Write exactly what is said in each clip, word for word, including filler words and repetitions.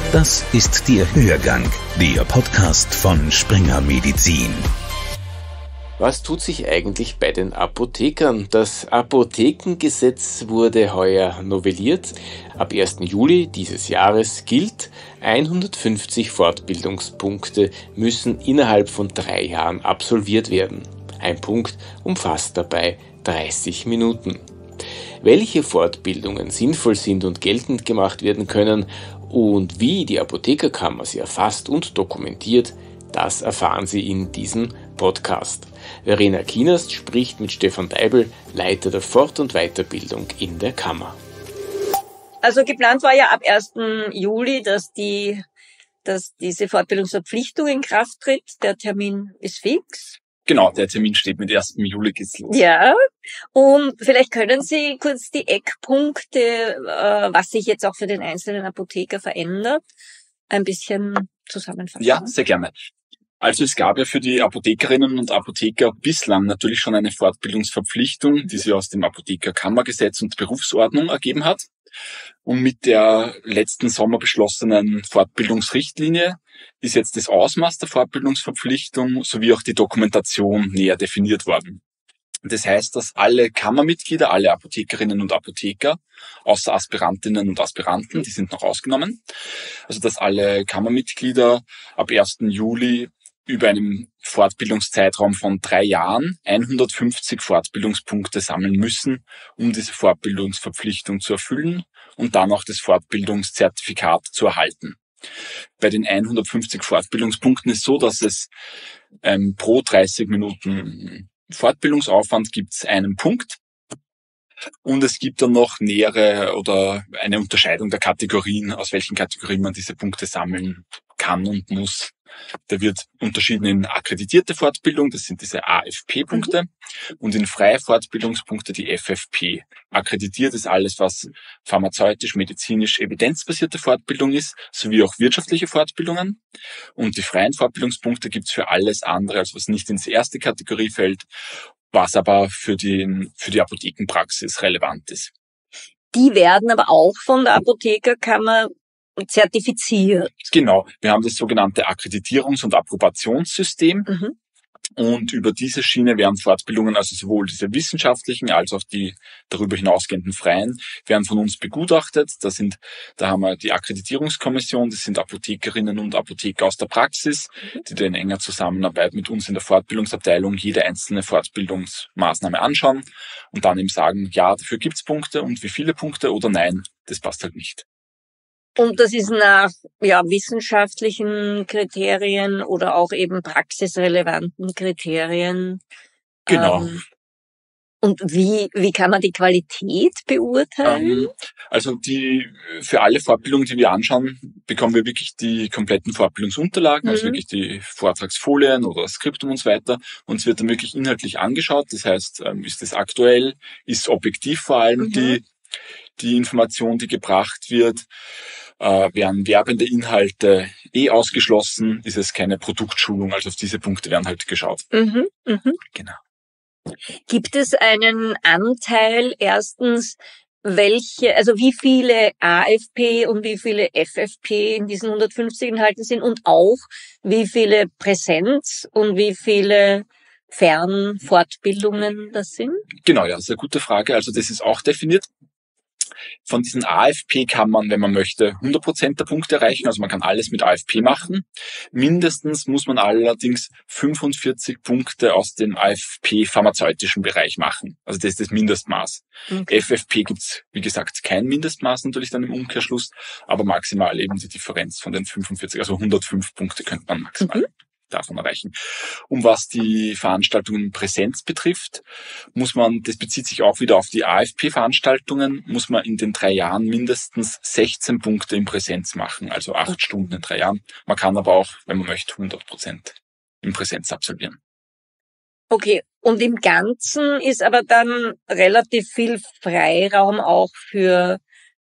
Das ist der Hörgang, der Podcast von Springer Medizin. Was tut sich eigentlich bei den Apothekern? Das Apothekengesetz wurde heuer novelliert. Ab ersten Juli dieses Jahres gilt, hundertfünfzig Fortbildungspunkte müssen innerhalb von drei Jahren absolviert werden. Ein Punkt umfasst dabei dreißig Minuten. Welche Fortbildungen sinnvoll sind und geltend gemacht werden können und wie die Apothekerkammer sie erfasst und dokumentiert, das erfahren Sie in diesem Podcast. Verena Kienast spricht mit Stefan Deibel, Leiter der Fort- und Weiterbildung in der Kammer. Also geplant war ja ab ersten Juli, dass die, dass diese Fortbildungsverpflichtung in Kraft tritt. Der Termin ist fix. Genau, der Termin steht mit ersten Juli geht's los. Ja, und vielleicht können Sie kurz die Eckpunkte, äh, was sich jetzt auch für den einzelnen Apotheker verändert, ein bisschen zusammenfassen. Ja, sehr gerne. Also es gab ja für die Apothekerinnen und Apotheker bislang natürlich schon eine Fortbildungsverpflichtung, die sich aus dem Apothekerkammergesetz und Berufsordnung ergeben hat. Und mit der letzten Sommer beschlossenen Fortbildungsrichtlinie ist jetzt das Ausmaß der Fortbildungsverpflichtung sowie auch die Dokumentation näher definiert worden. Das heißt, dass alle Kammermitglieder, alle Apothekerinnen und Apotheker, außer Aspirantinnen und Aspiranten, die sind noch ausgenommen, also dass alle Kammermitglieder ab ersten Juli über einen Fortbildungszeitraum von drei Jahren hundertfünfzig Fortbildungspunkte sammeln müssen, um diese Fortbildungsverpflichtung zu erfüllen und dann auch das Fortbildungszertifikat zu erhalten. Bei den hundertfünfzig Fortbildungspunkten ist so, dass es ähm, pro dreißig Minuten Fortbildungsaufwand gibt es einen Punkt. Und es gibt dann noch nähere oder eine Unterscheidung der Kategorien, aus welchen Kategorien man diese Punkte sammeln kann und muss. Da wird unterschieden in akkreditierte Fortbildung, das sind diese A F P-Punkte, mhm. und in freie Fortbildungspunkte die F F P. Akkreditiert ist alles, was pharmazeutisch, medizinisch, evidenzbasierte Fortbildung ist, sowie auch wirtschaftliche Fortbildungen. Und die freien Fortbildungspunkte gibt's für alles andere, also was nicht in die erste Kategorie fällt, was aber für die, für die Apothekenpraxis relevant ist. Die werden aber auch von der Apothekerkammer zertifiziert. Genau, wir haben das sogenannte Akkreditierungs- und Approbationssystem. Mhm. Und über diese Schiene werden Fortbildungen, also sowohl diese wissenschaftlichen als auch die darüber hinausgehenden freien, werden von uns begutachtet. Da sind, da haben wir die Akkreditierungskommission, das sind Apothekerinnen und Apotheker aus der Praxis, die da in enger Zusammenarbeit mit uns in der Fortbildungsabteilung jede einzelne Fortbildungsmaßnahme anschauen und dann eben sagen, ja, dafür gibt's Punkte und wie viele Punkte oder nein, das passt halt nicht. Und das ist nach ja, wissenschaftlichen Kriterien oder auch eben praxisrelevanten Kriterien. Genau. Ähm, und wie wie kann man die Qualität beurteilen? Ähm, also die für alle Fortbildungen, die wir anschauen, bekommen wir wirklich die kompletten Fortbildungsunterlagen, mhm. also wirklich die Vortragsfolien oder das Skriptum und so weiter. Und es wird dann wirklich inhaltlich angeschaut. Das heißt, ähm, ist es aktuell, ist objektiv vor allem mhm. die die Information, die gebracht wird. Äh, werden werbende Inhalte eh ausgeschlossen, ist es keine Produktschulung, also auf diese Punkte werden halt geschaut. Mhm, mhm. Genau. Gibt es einen Anteil erstens, welche, also wie viele A F P und wie viele F F P in diesen hundertfünfzig enthalten sind und auch wie viele Präsenz und wie viele Fernfortbildungen das sind? Genau, ja, sehr gute Frage. Also das ist auch definiert. Von diesen A F P kann man, wenn man möchte, hundert Prozent der Punkte erreichen. Also man kann alles mit A F P machen. Mindestens muss man allerdings fünfundvierzig Punkte aus dem A F P-pharmazeutischen Bereich machen. Also das ist das Mindestmaß. Okay. F F P gibt's, wie gesagt, kein Mindestmaß natürlich dann im Umkehrschluss, aber maximal eben die Differenz von den fünfundvierzig, also hundertfünf Punkte könnte man maximal. Mhm. davon erreichen. Um was die Veranstaltungen Präsenz betrifft, muss man, das bezieht sich auch wieder auf die A F P-Veranstaltungen, muss man in den drei Jahren mindestens sechzehn Punkte in Präsenz machen, also acht Stunden in drei Jahren. Man kann aber auch, wenn man möchte, hundert Prozent in Präsenz absolvieren. Okay, und im Ganzen ist aber dann relativ viel Freiraum auch für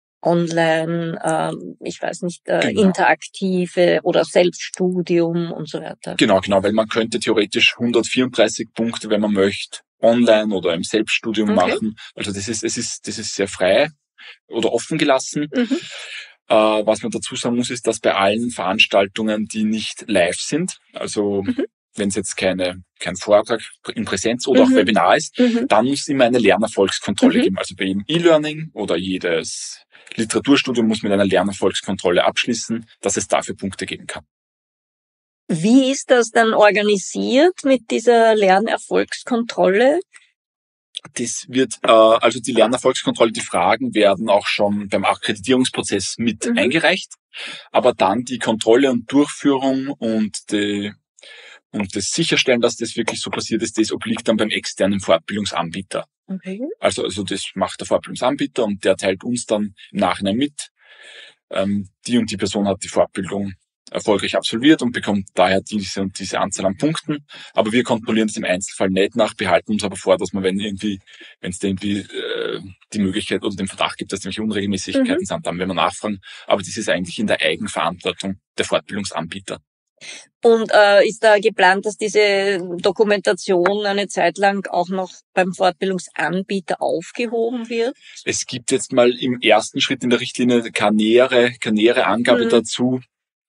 online, ähm, ich weiß nicht, äh, genau. interaktive oder Selbststudium und so weiter. Genau, genau, weil man könnte theoretisch hundertvierunddreißig Punkte, wenn man möchte, online oder im Selbststudium okay. machen. Also das ist, es ist, das ist sehr frei oder offen gelassen. Mhm. Äh, was man dazu sagen muss, ist, dass bei allen Veranstaltungen, die nicht live sind, also mhm. wenn es jetzt keine kein Vortrag in Präsenz oder mhm. auch Webinar ist, mhm. dann muss es immer eine Lernerfolgskontrolle mhm. geben. Also bei jedem E-Learning oder jedes Literaturstudium muss mit einer Lernerfolgskontrolle abschließen, dass es dafür Punkte geben kann. Wie ist das dann organisiert mit dieser Lernerfolgskontrolle? Das wird, äh, also die Lernerfolgskontrolle, die Fragen werden auch schon beim Akkreditierungsprozess mit mhm. eingereicht, aber dann die Kontrolle und Durchführung und die und das Sicherstellen, dass das wirklich so passiert ist, das obliegt dann beim externen Fortbildungsanbieter. Okay. Also, also das macht der Fortbildungsanbieter und der teilt uns dann im Nachhinein mit. Ähm, die und die Person hat die Fortbildung erfolgreich absolviert und bekommt daher diese und diese Anzahl an Punkten. Aber wir kontrollieren das im Einzelfall nicht nach, behalten uns aber vor, dass man, wenn irgendwie, wenn es da irgendwie äh, die Möglichkeit oder den Verdacht gibt, dass nämlich Unregelmäßigkeiten mhm. sind, dann werden wir nachfragen. Aber das ist eigentlich in der Eigenverantwortung der Fortbildungsanbieter. Und äh, ist da geplant, dass diese Dokumentation eine Zeit lang auch noch beim Fortbildungsanbieter aufgehoben wird? Es gibt jetzt mal im ersten Schritt in der Richtlinie keine nähere, keine nähere Angabe mhm. dazu.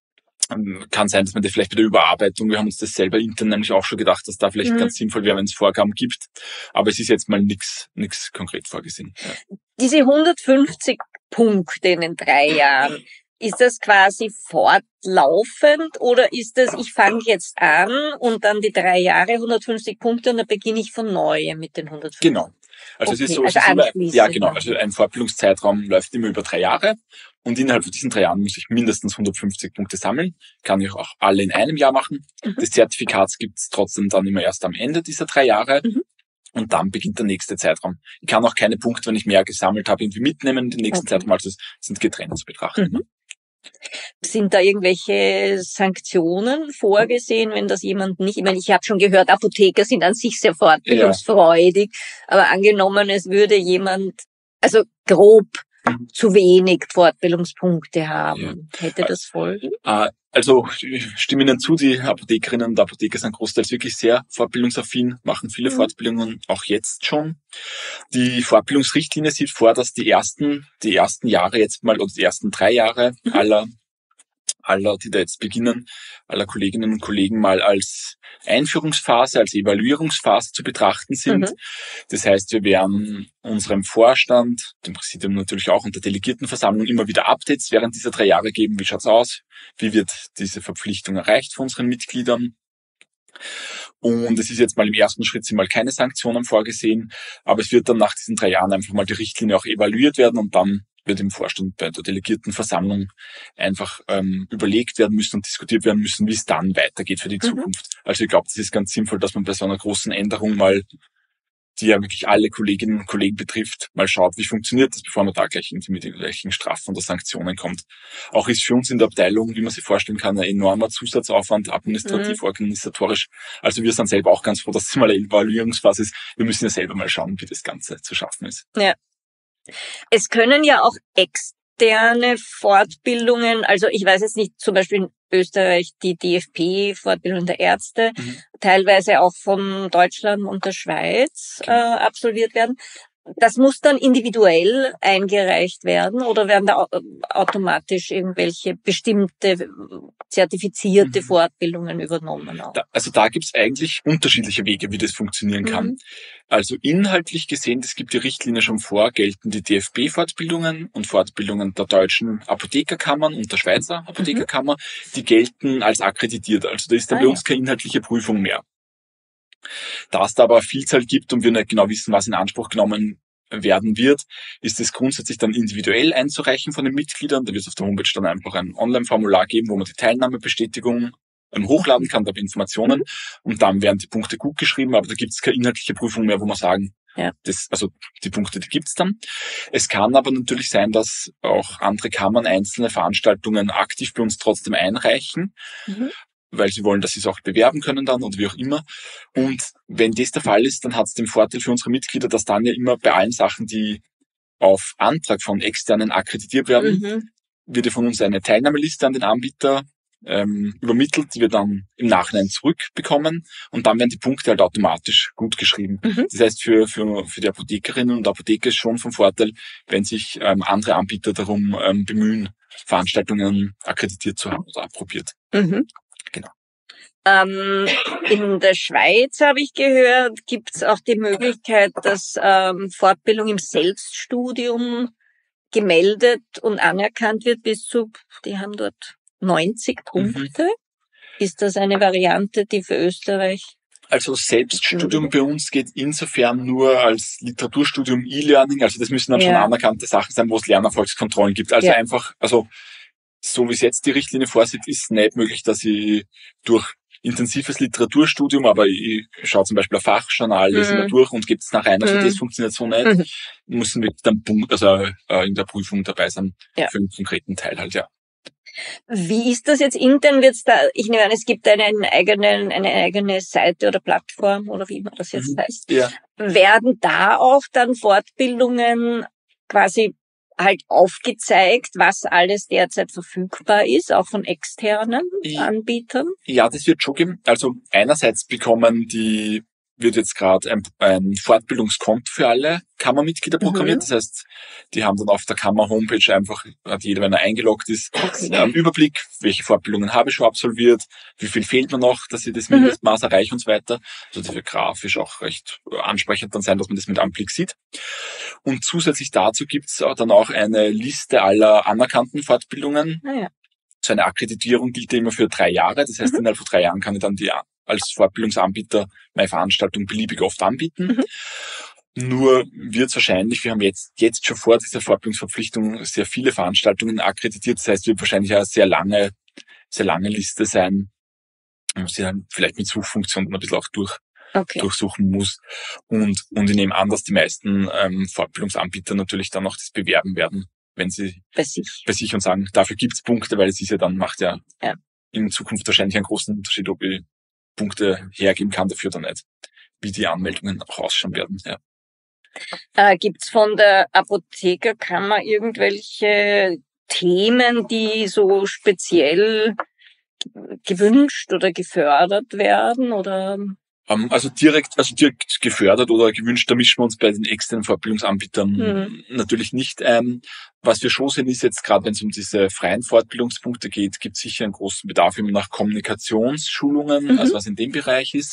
Kann sein, dass man das vielleicht bei der Überarbeitung, wir haben uns das selber intern nämlich auch schon gedacht, dass da vielleicht mhm. ganz sinnvoll wäre, wenn es Vorgaben gibt. Aber es ist jetzt mal nichts nichts konkret vorgesehen. Ja. Diese hundertfünfzig Punkte in den drei Jahren, ist das quasi fortlaufend oder ist das, ich fange jetzt an und dann die drei Jahre hundertfünfzig Punkte und dann beginne ich von Neuem mit den hundertfünfzig? Genau. Also okay, es ist so, also es ist immer, ja genau, also ein Fortbildungszeitraum läuft immer über drei Jahre und innerhalb von diesen drei Jahren muss ich mindestens hundertfünfzig Punkte sammeln, kann ich auch alle in einem Jahr machen. Mhm. Das Zertifikat gibt es trotzdem dann immer erst am Ende dieser drei Jahre. Mhm. Und dann beginnt der nächste Zeitraum. Ich kann auch keine Punkte, wenn ich mehr gesammelt habe, irgendwie mitnehmen in den nächsten okay. Zeitraum, also es sind getrennt zu betrachten. Mhm. Sind da irgendwelche Sanktionen vorgesehen, wenn das jemand nicht, ich meine, ich habe schon gehört, Apotheker sind an sich sehr fortbildungsfreudig, ja. aber angenommen, es würde jemand, also grob, mhm. zu wenig Fortbildungspunkte haben, ja. hätte das Folgen? Also ich stimme Ihnen zu, die Apothekerinnen und Apotheker sind großteils wirklich sehr fortbildungsaffin, machen viele mhm. Fortbildungen, auch jetzt schon. Die Fortbildungsrichtlinie sieht vor, dass die ersten, die ersten Jahre jetzt mal, oder die ersten drei Jahre mhm. aller, aller, die da jetzt beginnen, aller Kolleginnen und Kollegen mal als Einführungsphase, als Evaluierungsphase zu betrachten sind. Mhm. Das heißt, wir werden unserem Vorstand, dem Präsidium natürlich auch und der Delegiertenversammlung immer wieder Updates während dieser drei Jahre geben. Wie schaut's aus? Wie wird diese Verpflichtung erreicht von unseren Mitgliedern? Und es ist jetzt mal im ersten Schritt sind mal keine Sanktionen vorgesehen, aber es wird dann nach diesen drei Jahren einfach mal die Richtlinie auch evaluiert werden und dann wird im Vorstand bei der Delegiertenversammlung einfach ähm, überlegt werden müssen und diskutiert werden müssen, wie es dann weitergeht für die mhm. Zukunft. Also ich glaube, das ist ganz sinnvoll, dass man bei so einer großen Änderung mal, die ja wirklich alle Kolleginnen und Kollegen betrifft, mal schaut, wie funktioniert das, bevor man da gleich irgendwie mit irgendwelchen Strafen oder Sanktionen kommt. Auch ist für uns in der Abteilung, wie man sich vorstellen kann, ein enormer Zusatzaufwand, administrativ, mhm. organisatorisch. Also wir sind selber auch ganz froh, dass es mal eine Evaluierungsphase ist. Wir müssen ja selber mal schauen, wie das Ganze zu schaffen ist. Ja. Es können ja auch externe Fortbildungen, also ich weiß jetzt nicht, zum Beispiel in Österreich die D F P-Fortbildung der Ärzte, mhm. teilweise auch von Deutschland und der Schweiz okay. äh, absolviert werden. Das muss dann individuell eingereicht werden oder werden da automatisch irgendwelche bestimmte zertifizierte mhm. Fortbildungen übernommen? Auch? Da, also da gibt's eigentlich unterschiedliche Wege, wie das funktionieren kann. Mhm. Also inhaltlich gesehen, das gibt die Richtlinie schon vor, gelten die D F B-Fortbildungen und Fortbildungen der deutschen Apothekerkammern und der Schweizer Apothekerkammer, mhm. die gelten als akkreditiert. Also da ist dann ah, bei uns ja. keine inhaltliche Prüfung mehr. Da es da aber eine Vielzahl gibt und wir nicht genau wissen, was in Anspruch genommen werden wird, ist es grundsätzlich dann individuell einzureichen von den Mitgliedern. Da wird es auf der Homepage dann einfach ein Online-Formular geben, wo man die Teilnahmebestätigung ähm, hochladen kann, da Informationen, und dann werden die Punkte gut geschrieben, aber da gibt es keine inhaltliche Prüfung mehr, wo man sagen, ja. das, also die Punkte, die gibt's dann. Es kann aber natürlich sein, dass auch andere Kammern einzelne Veranstaltungen aktiv bei uns trotzdem einreichen. Mhm. weil sie wollen, dass sie es auch bewerben können dann oder wie auch immer. Und wenn das der Fall ist, dann hat es den Vorteil für unsere Mitglieder, dass dann ja immer bei allen Sachen, die auf Antrag von Externen akkreditiert werden, mhm. wird ja von uns eine Teilnahmeliste an den Anbieter ähm, übermittelt, die wir dann im Nachhinein zurückbekommen und dann werden die Punkte halt automatisch gut geschrieben. Mhm. Das heißt, für, für, für die Apothekerinnen und Apotheker ist schon von Vorteil, wenn sich ähm, andere Anbieter darum ähm, bemühen, Veranstaltungen akkreditiert zu haben oder approbiert. Mhm. Genau. Ähm, in der Schweiz, habe ich gehört, gibt es auch die Möglichkeit, dass ähm, Fortbildung im Selbststudium gemeldet und anerkannt wird bis zu, die haben dort neunzig Punkte. Mhm. Ist das eine Variante, die für Österreich? Also Selbststudium bei uns geht insofern nur als Literaturstudium E-Learning, also das müssen dann ja. schon anerkannte Sachen sein, wo es Lernerfolgskontrollen gibt. Also ja. einfach, also so wie es jetzt die Richtlinie vorsieht, ist nicht möglich, dass ich durch intensives Literaturstudium, aber ich schaue zum Beispiel ein Fachjournal, lese mhm. da durch und gebe es nach rein. Also mhm. das funktioniert so nicht. Mhm. Müssen wir dann Punkt, also äh, in der Prüfung dabei sein ja. für einen konkreten Teil halt, ja. Wie ist das jetzt intern? Wird's da, ich nehme an, es gibt einen eigenen, eine eigene Seite oder Plattform oder wie man das jetzt mhm. heißt. Ja. Werden da auch dann Fortbildungen quasi halt aufgezeigt, was alles derzeit verfügbar ist, auch von externen ja. Anbietern? Ja, das wird schon geben. Also einerseits bekommen die, wird jetzt gerade ein, ein Fortbildungskonto für alle Kammermitglieder programmiert. Mhm. Das heißt, die haben dann auf der Kammer-Homepage einfach, hat jeder, wenn er eingeloggt ist, okay. einen Überblick, welche Fortbildungen habe ich schon absolviert, wie viel fehlt mir noch, dass ich das Mindestmaß mhm. erreiche und so weiter. Also das wird grafisch auch recht ansprechend dann sein, dass man das mit einem Blick sieht. Und zusätzlich dazu gibt's dann auch eine Liste aller anerkannten Fortbildungen. Ah, ja. So eine Akkreditierung gilt immer für drei Jahre. Das heißt, mhm. innerhalb von drei Jahren kann ich dann die als Fortbildungsanbieter meine Veranstaltung beliebig oft anbieten. Mhm. Nur wird wahrscheinlich, wir haben jetzt jetzt schon vor dieser Fortbildungsverpflichtung sehr viele Veranstaltungen akkreditiert. Das heißt, wird wahrscheinlich eine sehr lange, sehr lange Liste sein, die dann vielleicht mit Suchfunktionen ein bisschen auch durch, okay. durchsuchen muss. Und, und ich nehme an, dass die meisten ähm, Fortbildungsanbieter natürlich dann auch das bewerben werden, wenn sie bei sich, bei sich und sagen, dafür gibt's Punkte, weil es ist ja dann, macht ja, ja. in Zukunft wahrscheinlich einen großen Unterschied, ob ich Punkte hergeben kann dafür oder nicht, wie die Anmeldungen auch ausschauen werden. Ja. Äh, gibt's von der Apothekerkammer irgendwelche Themen, die so speziell gewünscht oder gefördert werden oder? Also direkt, also direkt gefördert oder gewünscht, da mischen wir uns bei den externen Fortbildungsanbietern mhm. natürlich nicht ein. Was wir schon sehen, ist jetzt gerade, wenn es um diese freien Fortbildungspunkte geht, gibt es sicher einen großen Bedarf immer nach Kommunikationsschulungen, mhm. also was in dem Bereich ist.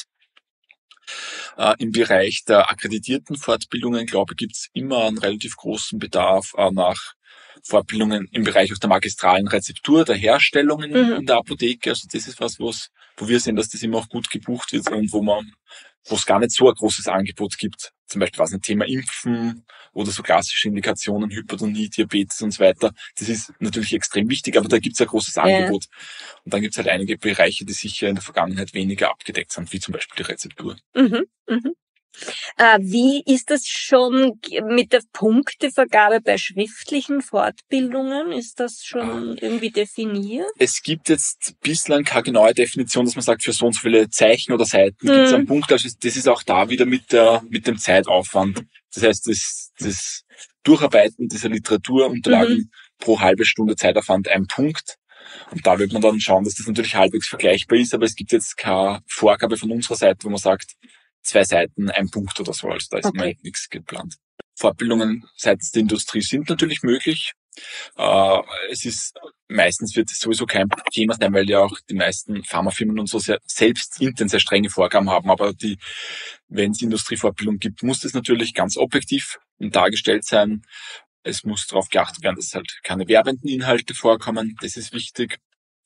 Äh, Im Bereich der akkreditierten Fortbildungen, glaube ich, gibt es immer einen relativ großen Bedarf äh, nach Fortbildungen im Bereich aus der magistralen Rezeptur, der Herstellung in, mhm. in der Apotheke. Also das ist was, was, wo wir sehen, dass das immer auch gut gebucht wird und wo man, wo es gar nicht so ein großes Angebot gibt. Zum Beispiel was ein Thema Impfen oder so klassische Indikationen, Hypertonie, Diabetes und so weiter. Das ist natürlich extrem wichtig, aber da gibt es ein großes Angebot. Ja. Und dann gibt es halt einige Bereiche, die sicher in der Vergangenheit weniger abgedeckt sind, wie zum Beispiel die Rezeptur. Mhm. Mhm. Äh, wie ist das schon mit der Punktevergabe bei schriftlichen Fortbildungen? Ist das schon ah. irgendwie definiert? Es gibt jetzt bislang keine genaue Definition, dass man sagt, für so und so viele Zeichen oder Seiten hm. gibt es einen Punkt. Also das ist auch da wieder mit der mit dem Zeitaufwand. Das heißt, das, das Durcharbeiten dieser Literaturunterlagen mhm. pro halbe Stunde Zeitaufwand ein Punkt. Und da wird man dann schauen, dass das natürlich halbwegs vergleichbar ist, aber es gibt jetzt keine Vorgabe von unserer Seite, wo man sagt, zwei Seiten, ein Punkt oder so, also da ist okay. immer nichts geplant. Fortbildungen seitens der Industrie sind natürlich möglich. Äh, es ist, meistens wird es sowieso kein Thema sein, weil ja auch die meisten Pharmafirmen und so sehr, selbst intern sehr strenge Vorgaben haben, aber die, wenn es Industriefortbildung gibt, muss das natürlich ganz objektiv dargestellt sein. Es muss darauf geachtet werden, dass halt keine werbenden Inhalte vorkommen, das ist wichtig.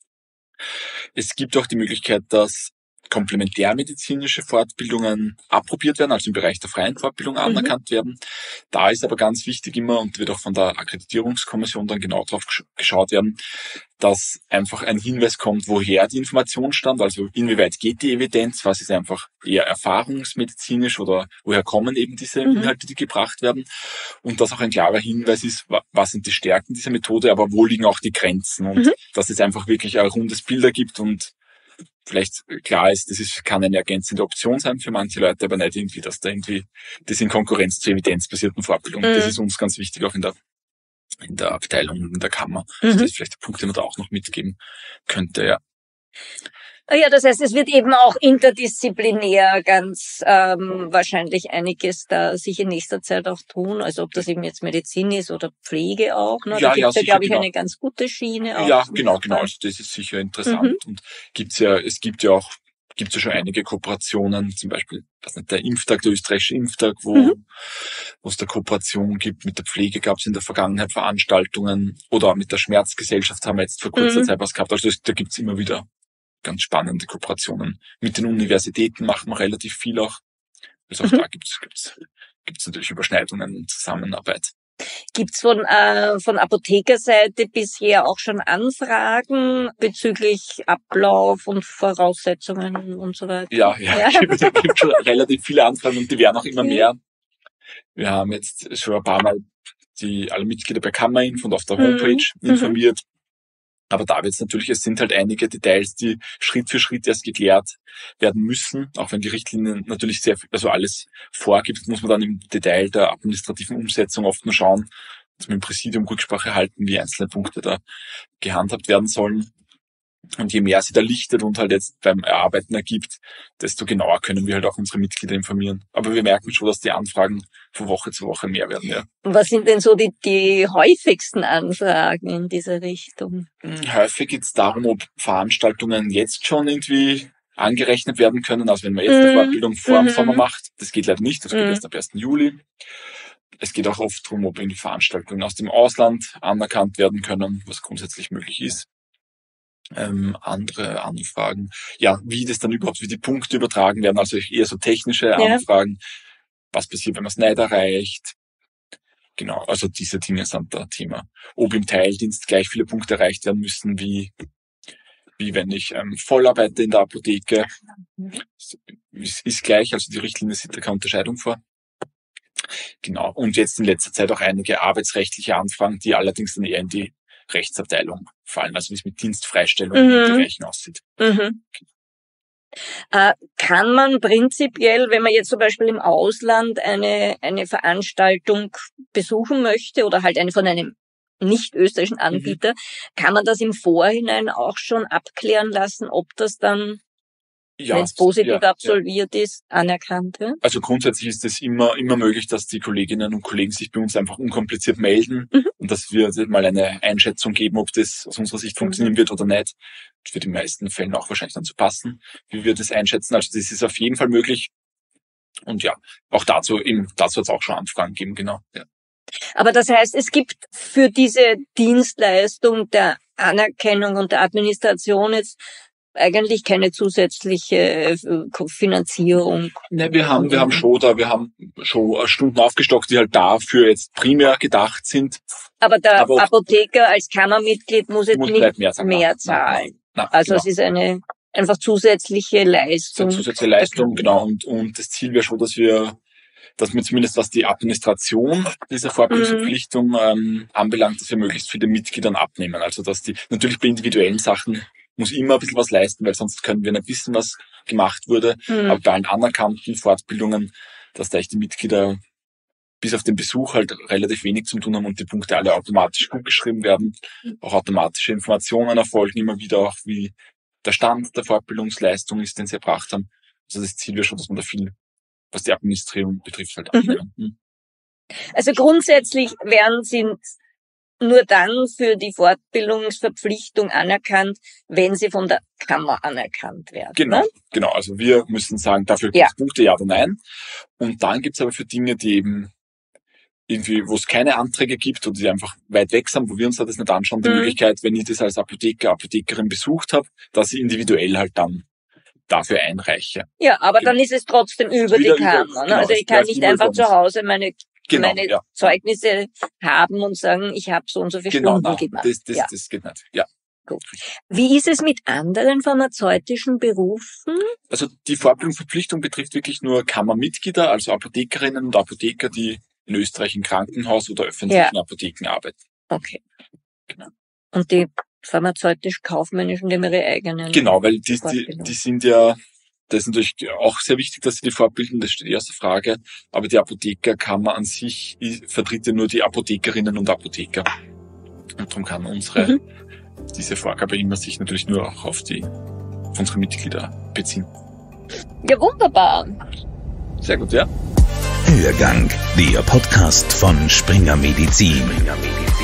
Es gibt auch die Möglichkeit, dass komplementärmedizinische Fortbildungen approbiert werden, also im Bereich der freien Fortbildung mhm. anerkannt werden. Da ist aber ganz wichtig immer und wird auch von der Akkreditierungskommission dann genau drauf geschaut werden, dass einfach ein Hinweis kommt, woher die Information stammt, also inwieweit geht die Evidenz, was ist einfach eher erfahrungsmedizinisch oder woher kommen eben diese mhm. Inhalte, die gebracht werden und dass auch ein klarer Hinweis ist, was sind die Stärken dieser Methode, aber wo liegen auch die Grenzen und mhm. dass es einfach wirklich ein rundes Bild ergibt und vielleicht klar ist, das ist, kann eine ergänzende Option sein für manche Leute, aber nicht irgendwie, dass da irgendwie das in Konkurrenz zur evidenzbasierten Fortbildung. Mhm. Das ist uns ganz wichtig, auch in der in der Abteilung, in der Kammer. Mhm. Also das ist vielleicht der Punkt, den man da auch noch mitgeben könnte, ja. Ja, das heißt, es wird eben auch interdisziplinär ganz ähm, wahrscheinlich einiges da sich in nächster Zeit auch tun, also ob das eben jetzt Medizin ist oder Pflege auch. Ne? Da Ja, gibt ja, es ja, sicher, glaube ich, genau. eine ganz gute Schiene auch. Ja, zum genau, genau. Fall. Also das ist sicher interessant. Mhm. Und gibt's ja, es gibt ja auch, gibt's ja schon einige Kooperationen, zum Beispiel, was nicht, der Impftag, der österreichische Impftag, wo, Mhm. wo es da Kooperationen gibt. Mit der Pflege gab's in der Vergangenheit Veranstaltungen oder mit der Schmerzgesellschaft haben wir jetzt vor kurzer Mhm. Zeit was gehabt. Also das, da gibt's immer wieder ganz spannende Kooperationen. Mit den Universitäten macht man relativ viel auch. Also auch Mhm. da gibt's, gibt's, gibt's natürlich Überschneidungen und Zusammenarbeit. Gibt's von, äh, von Apothekerseite bisher auch schon Anfragen bezüglich Ablauf und Voraussetzungen und so weiter? Ja, ja, Ja. es gibt, es gibt schon relativ viele Anfragen und die werden auch immer Ja. mehr. Wir haben jetzt schon ein paar Mal die alle Mitglieder bei Kammer-Info und auf der Mhm. Homepage Mhm. informiert. Aber da wird's natürlich, es sind halt einige Details, die Schritt für Schritt erst geklärt werden müssen. Auch wenn die Richtlinie natürlich sehr viel, also alles vorgibt, muss man dann im Detail der administrativen Umsetzung oft nur schauen, dass wir im Präsidium Rücksprache halten, wie einzelne Punkte da gehandhabt werden sollen. Und je mehr sie da lichtet und halt jetzt beim Erarbeiten ergibt, desto genauer können wir halt auch unsere Mitglieder informieren. Aber wir merken schon, dass die Anfragen von Woche zu Woche mehr werden, ja. Was sind denn so die, die häufigsten Anfragen in dieser Richtung? Häufig geht es darum, ob Veranstaltungen jetzt schon irgendwie angerechnet werden können. Also wenn man jetzt eine Mhm. Fortbildung vor dem Mhm. Sommer macht, das geht leider nicht, das geht Mhm. erst ab ersten Juli. Es geht auch oft darum, ob irgendwie Veranstaltungen aus dem Ausland anerkannt werden können, was grundsätzlich möglich ist. Ähm, andere Anfragen, ja, wie das dann überhaupt, wie die Punkte übertragen werden, also eher so technische Ja. Anfragen. Was passiert, wenn man es nicht erreicht? Genau, also diese Dinge sind da Thema. Ob im Teildienst gleich viele Punkte erreicht werden müssen, wie wie wenn ich ähm, voll arbeite in der Apotheke. Es ist gleich, also die Richtlinie sieht da keine Unterscheidung vor. Genau, und jetzt in letzter Zeit auch einige arbeitsrechtliche Anfragen, die allerdings dann eher in die Rechtsabteilung fallen, also wie es mit Dienstfreistellung Mhm. und dergleichen aussieht. Mhm. Äh, kann man prinzipiell, wenn man jetzt zum Beispiel im Ausland eine, eine Veranstaltung besuchen möchte oder halt eine von einem nicht österreichischen Anbieter, kann man das im Vorhinein auch schon abklären lassen, ob das dann, Ja, wenn es positiv ja, ja. absolviert ist, anerkannt wird? Also grundsätzlich ist es immer immer möglich, dass die Kolleginnen und Kollegen sich bei uns einfach unkompliziert melden Mhm. und dass wir mal eine Einschätzung geben, ob das aus unserer Sicht funktionieren wird oder nicht. Das wird in den meisten Fällen auch wahrscheinlich dann so passen, wie wir das einschätzen. Also das ist auf jeden Fall möglich. Und ja, auch dazu eben, dazu hat es auch schon Anfragen gegeben, genau. Ja. Aber das heißt, es gibt für diese Dienstleistung der Anerkennung und der Administration jetzt eigentlich keine zusätzliche äh, Finanzierung. Ne, wir haben, wir haben schon da, wir haben schon Stunden aufgestockt, die halt dafür jetzt primär gedacht sind. Aber der Aber auch- Apotheker als Kammermitglied muss jetzt Muss nicht gleich mehr zahlen. mehr Nein, zahlen. Nein, Also genau. es ist eine einfach zusätzliche Das ist Leistung. eine zusätzliche Leistung, genau. Und, und das Ziel wäre schon, dass wir, dass wir zumindest was die Administration dieser Fortbildungsverpflichtung ähm, anbelangt, dass wir möglichst viele Mitgliedern abnehmen. Also dass die, natürlich bei individuellen Sachen muss immer ein bisschen was leisten, weil sonst können wir nicht wissen, was gemacht wurde. Mhm. Aber bei allen anerkannten Fortbildungen, dass da echt die Mitglieder bis auf den Besuch halt relativ wenig zu tun haben und die Punkte alle automatisch gut geschrieben werden. Auch automatische Informationen erfolgen immer wieder, auch wie der Stand der Fortbildungsleistung ist, den sie erbracht haben. Also das Ziel wäre schon, dass man da viel, was die Administrierung betrifft, halt Mhm. abnehmen. Mhm. Also grundsätzlich werden sie nur dann für die Fortbildungsverpflichtung anerkannt, wenn sie von der Kammer anerkannt werden. Genau, Ne? genau. Also wir müssen sagen, dafür gibt Ja. es Punkte, ja oder nein. Und dann gibt es aber für Dinge, die eben irgendwie, wo es keine Anträge gibt oder die einfach weit weg sind, wo wir uns das nicht anschauen, die Mhm. Möglichkeit, wenn ich das als Apotheker, Apothekerin besucht habe, dass ich individuell halt dann dafür einreiche. Ja, aber Genau. dann ist es trotzdem über Wieder die über- Kammer. Ne? genau, Also es ich kann bleibt nicht immer einfach über zu uns. Hause meine, Genau, meine ja. Zeugnisse haben und sagen, ich habe so und so viele Genau, Stunden nein, gemacht. das, das, Ja. das geht nicht. Ja. Wie ist es mit anderen pharmazeutischen Berufen? Also die Fortbildungsverpflichtung betrifft wirklich nur Kammermitglieder, also Apothekerinnen und Apotheker, die in Österreich im Krankenhaus oder öffentlichen Apotheken arbeiten. Okay. Genau. Und die pharmazeutisch-kaufmännischen, die haben ihre eigenen. Genau, weil die, die, Fortbildung. die sind ja, das ist natürlich auch sehr wichtig, dass sie die fortbilden, das steht die erste Frage, aber die Apothekerkammer an sich i- vertritt ja nur die Apothekerinnen und Apotheker. Und darum kann unsere, Mhm. diese Vorgabe immer sich natürlich nur auch auf die auf unsere Mitglieder beziehen. Ja, wunderbar. Sehr gut, ja. Hörgang, der Podcast von Springer Medizin. Springer Medizin.